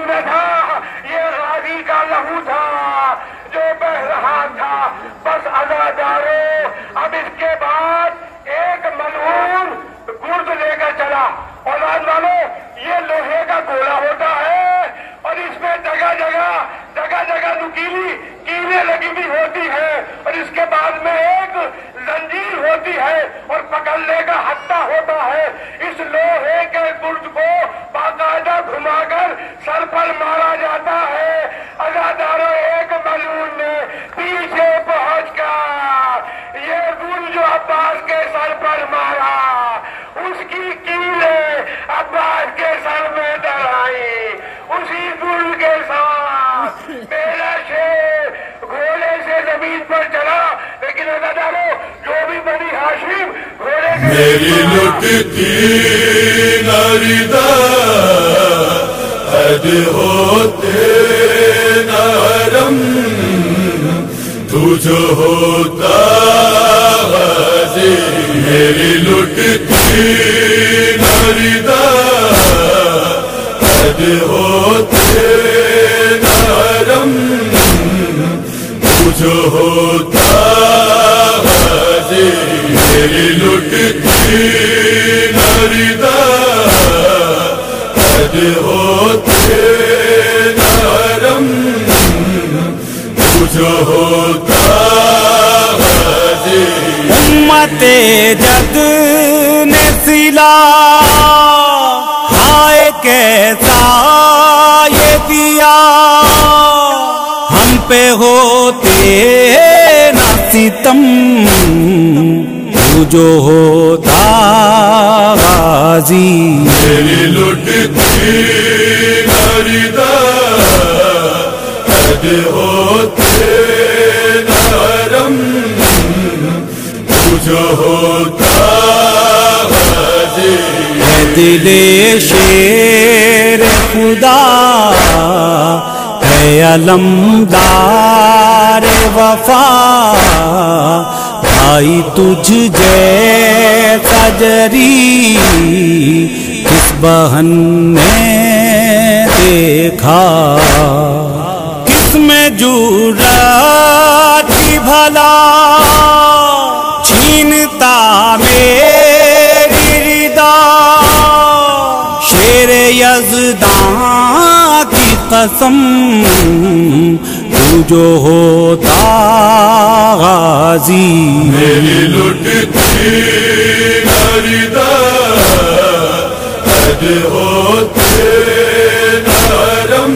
میں تھا، یہ غازی کا لہو تھا جو بہ رہا تھا، بس عزادارو اب اس کے بعد ایک ملعون گرد لے کر چلا۔ اولاد والو، یہ لوہے کا گولا ہوتا ہے اور اس میں جگہ جگہ نکیلی کیلیں لگی ہوئی ہوتی ہے، اور اس کے بعد میں ایک زنجیر ہوتی ہے اور پکڑنے کا ہتھا ہوتا ہے۔ اس لوہے کے گرد کو باقاعدہ گھما کر سر پر مارا جاتا ہے۔ عزادارو ایک ملعون نے پیچھے پہنچ کر یہ گرد جو عباس کے سر پر مارا، اس کی کیلیں عباس کے سر میں ڈرائی۔ اسی گرد کے ساتھ میرا شیر گھوڑے سے زمین پر چلا، لیکن عزادارو جو بھی بنی ہاشم گھوڑے کے میری لٹتی نریدا حد ہوتے نرم، تجھ ہوتا غازی۔ میری لٹتی نریدا حد ہوتے نرم، تجھ ہوتا غازی۔ میری لٹتی نریدا حد ہوتے نرم، تجھ ہوتا غازی۔ امت جد نے سلا ہائے کیسا یہ دیا، ہم پہ ہوتے نہ ستم، تو جو ہوتا غازی۔ میری لٹتی نریدا حد ہوتے نرم، تجھ ہوتا غازی۔ ہے دل شیر خدا ہے علمدار وفا، بھائی تجھ جیسا جری کس بہن نے دیکھا، کس میں جرأت تھی بھلا چھینتا میری ردا، شیر یزداں کی قسم تو جو ہوتا غازی۔ میری لٹتی نریدا حد ہوتے نرم،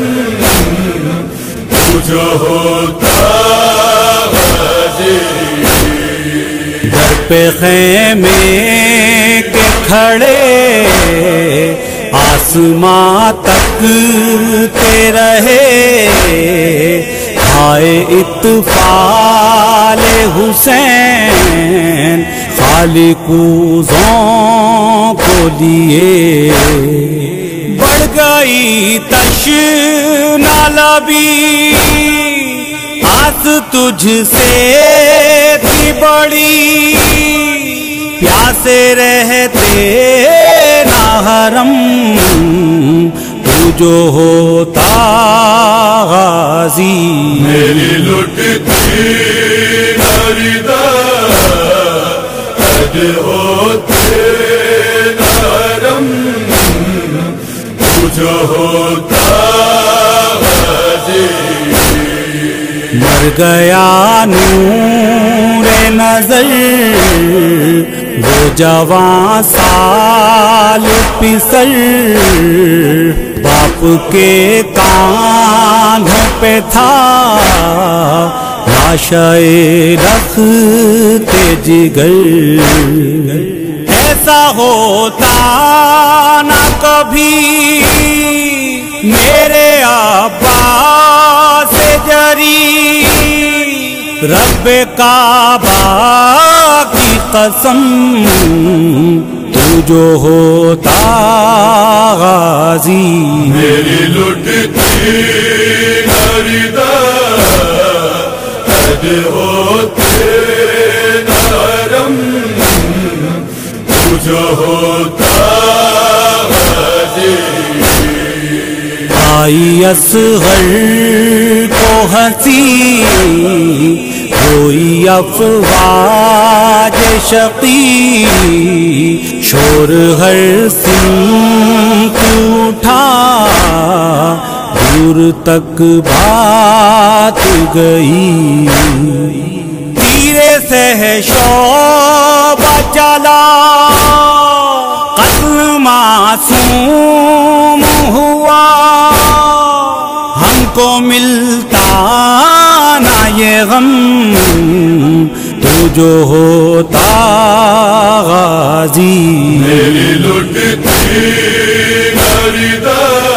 تجھ ہوتا غازی۔ گھر پہ خیمے کے کھڑے آسماں تک تے رہے، ہائے اطفال حسین خالق کو لیے، بڑھ گئی تشنا لبی آس تجھ سے تھی بڑی، پیاسے رہتے نہ حرم، تو جو ہوتا غازی۔ میری لٹتی نریدا حد ہوتے نرم، تجھ ہوتا غازی۔ مر گیا نور نظر وہ جوان سال پسر، باپ کے کانھوں پہ تھا لاشے رکھتے جگر، ایسا ہوتا نہ کبھی میرے عباس جری، رب کعبہ کی قسم تو جو ہوتا غازی۔ میری لٹتی نریدا حد ہوتے نرم، تجھ ہوتا غازی۔ بھائی اصغر کو ہنسی کوئی افواج شقی شور ہر سمت اٹھا دور تک بات گئی تیرے سے ہے شعبہ چلا قتل معصوم ہوا ہم کو ملتا نہ یہ غم تو جو ہوتا غازی میری لٹتی نریدا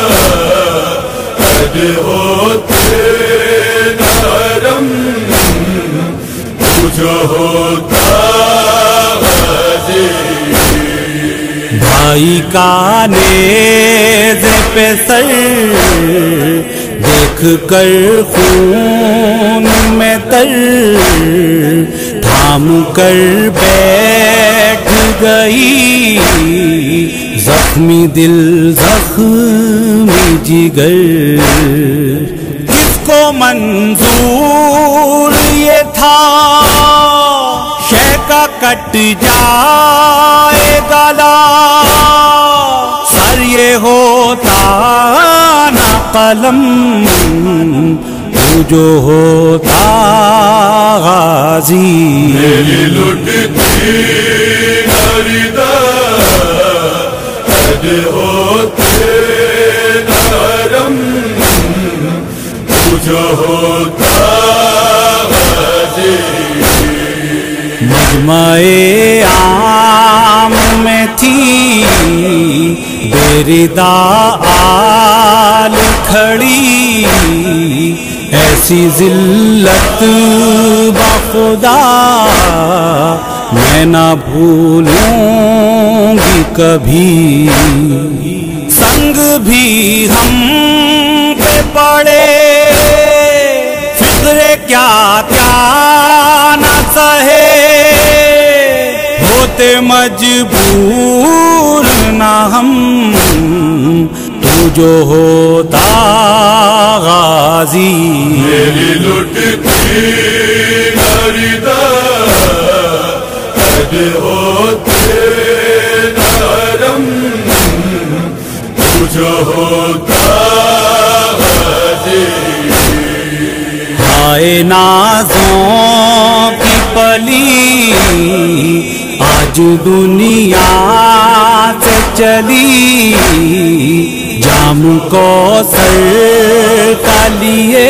قد ہوتے نرم تو جو ہوتا غازی بھائی کا نیز پہ سر دیکھ کر خون میں تر تھام کر بیٹھ گئی زخمی دل زخمی جگر کس کو منظور یہ تھا شے کا کٹ جائے گلا سر یہ ہوتا نہ قلم تو جو ہوتا غازی میری لٹتی نریدا قد ہوتے نرم تو جو ہوتا غازی مجمع عام میں تھی بےردا آل کھڑی ایسی ذلت بخدا میں نہ بھولوں گی کبھی سنگ بھی ہم پہ پڑے فکر کیا کیا نہ سہے ہوتے مجبور نہ ہم تو جو ہوتا غازی میری لٹتی نریدا قد ہوتے نرم تو جو ہوتا غازی ہائے نازوں کی پلی آج دنیا سے چلی جام کو سر کا لیے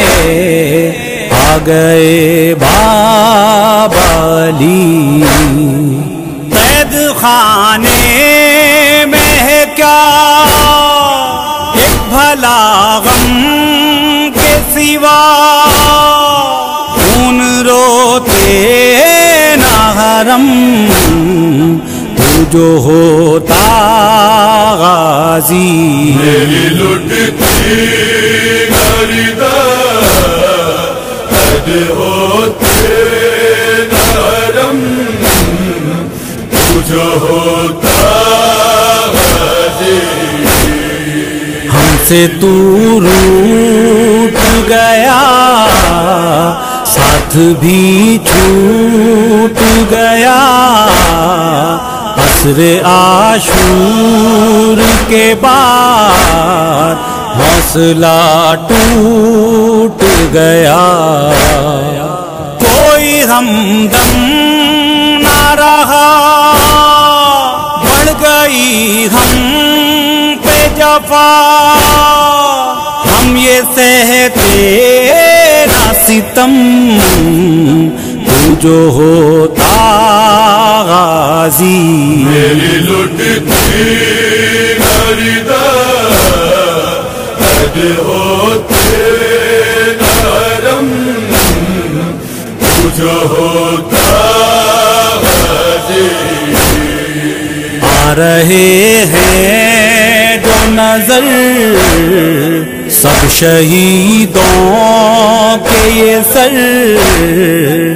آ گئے بابا علی قید خانے میں ہے کیا ایک بھلا غم کے سوا خون روتے نہ حرم تو جو ہوتا غازی میری لٹتی نریدا قد ہوتے نرم تو جو ہوتا غازی ہم سے تو روٹ گیا ساتھ بھی چھوٹ گیا عصر عاشور کے بعد حوصلہ ٹوٹ گیا کوئی ہمدم نہ رہا بڑھ گئی ہم پہ جفا ہم یہ سہتے نہ ستم تو جو ہوتا غازی میری لٹتی نریدا قد ہوتے نرم تو جو ہوتا غازی آ رہے ہیں جو نظر سب شہیدوں کے یہ سر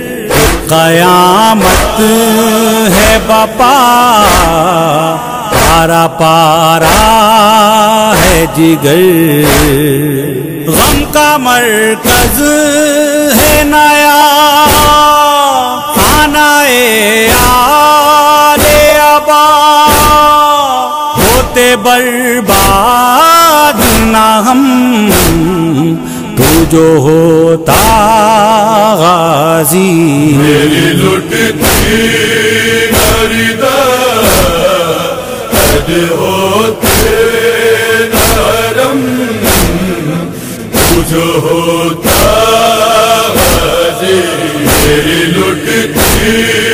قیامت ہے بپا پارا پارا ہے جگر، غم کا مرکز ہے نیا، خانہ آل ابا، ہوتے برباد نہ ہم، تو جو ہوتا غازی، میری لٹتی نریداد ہوتے نرم، تو جو ہوتا غازی، میری لٹتی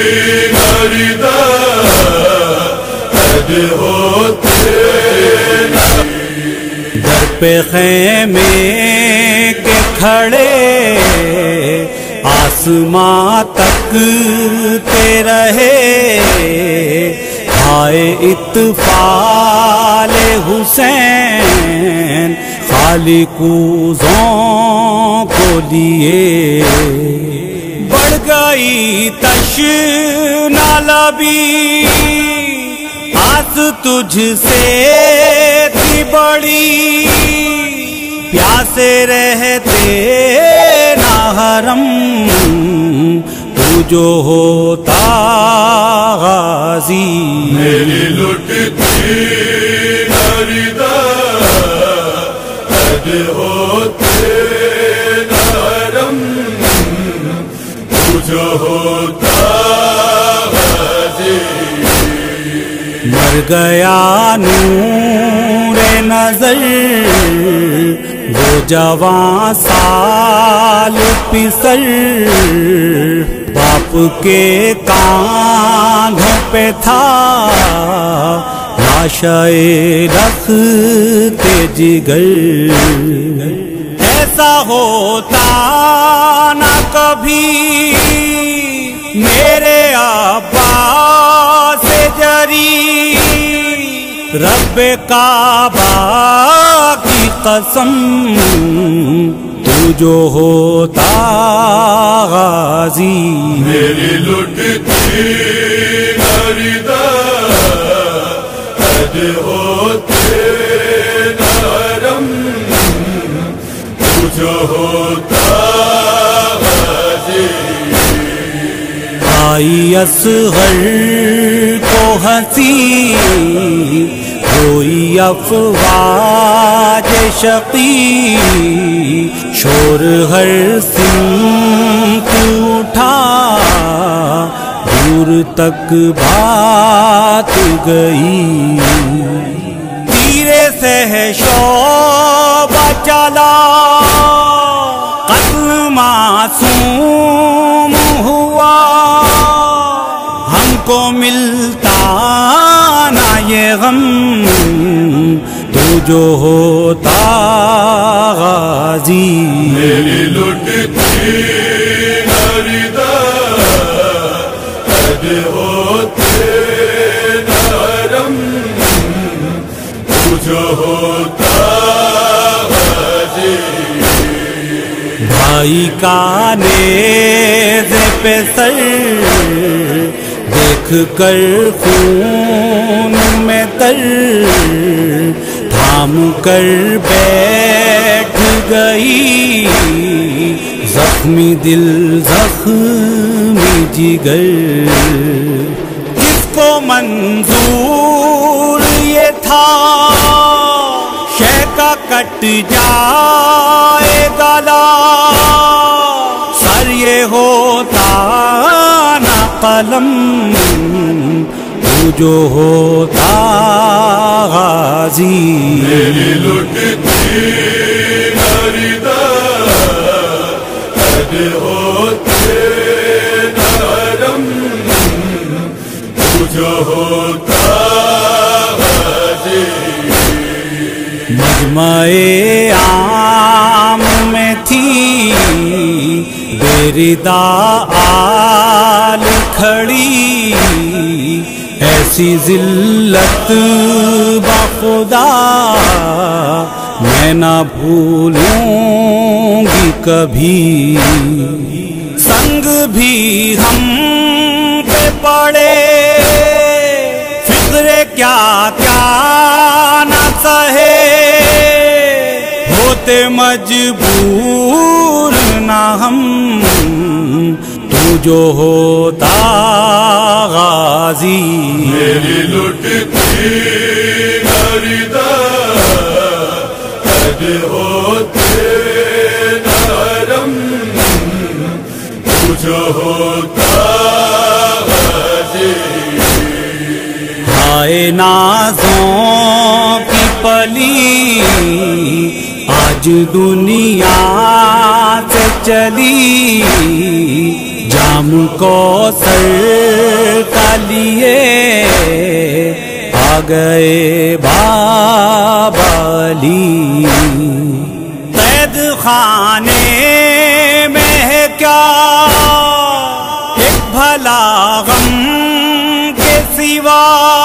نریداد ہوتے در پہ خیمے کے کھڑے آسماں تک تے رہے، ہائے اطفال حسین خالق کوزوں کو لیے، بڑھ گئی تشنا لبی، آس تجھ سے تھی بڑی، پیاسے رہتے نہ حرم، تو جو ہوتا غازی، میری لٹتی نریداد ہوتے نرم، تو جو ہوتا غازی، مر گیا نور نظر وہ جوان سال پسر، باپ کے کاندھوں پہ تھا لاشائے رکھتے جگر، ایسا ہوتا نہ کبھی میرے آبا سے جری، رب کعبہ کی قسم، تو جو ہوتا غازی، میری لٹتی نریداد ہوتے نرم، تو جو ہوتا غازی، آئی اصغر کو ہنسی، کوئی افواج شقی، شور ہر سمت اٹھا، دور تک بات گئی، تیرے سے شعبہ چلا، قتل معصوم ہوا، ہم کو ملتا نہ یہ غم، تو جو ہوتا غازی، میری لٹتی نریداد ہوتے نرم، تو جو ہوتا غازی، بھائی کا نیز پہ سر دیکھ کر خون میں تر، تھام کر بیٹھ گئی، زخمی دل زخمی جگر، کس کو منظور یہ تھا شے کا کٹ جائے گلا، سر یہ ہوتا نہ قلم، تو جو ہوتا غازی، میری لٹتی نریداد ہوتے نرم، تو جو ہوتا غازی، مجمع عام میں تھی بیردا آل کھڑی، ایسی ذلت بخدا میں نہ بھولوں گی کبھی، سنگ بھی ہم پہ پڑے فکر کیا کیا نہ سہے ہوتے مجبور نہ ہم تو جو ہوتا غازی میری لٹتی نریدا قد ہوتے نرم تجھ ہوتا غازی ہائے نازوں کی پلی آج دنیا سے چلی جام کو سر کا لیے آ گئے بابا علی قید خانے میں ہے کیا ایک بھلا غم کے سوا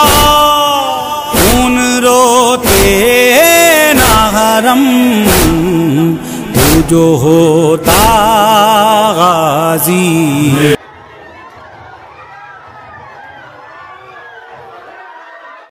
خون روتے نہ حرم تو جو ہوتا غازی